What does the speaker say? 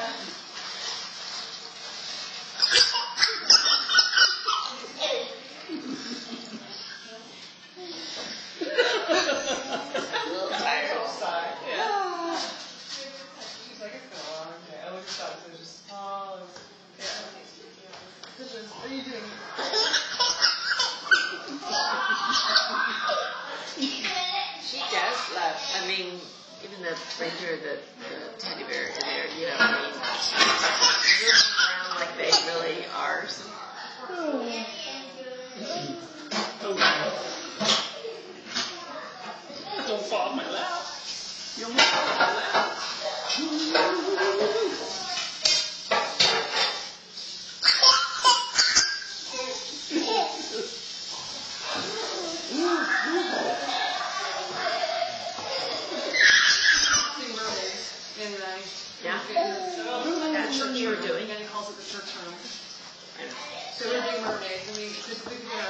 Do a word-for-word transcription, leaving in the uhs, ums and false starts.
I mean, even the ranger, the, the teddy bear in there, you know, I mean, moving around like they really are. Oh. Don't fall off my lap. You almost fall off my lap. Yeah. That's what you were doing. And he calls it the church room. So we're doing mermaids, and we typically figure out